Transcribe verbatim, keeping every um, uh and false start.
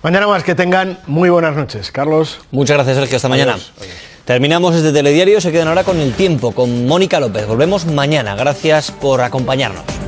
Mañana más, que tengan muy buenas noches. Carlos. Muchas gracias, Sergio. Hasta mañana. Adiós. Adiós. Terminamos este telediario. Se quedan ahora con el tiempo, con Mónica López. Volvemos mañana. Gracias por acompañarnos.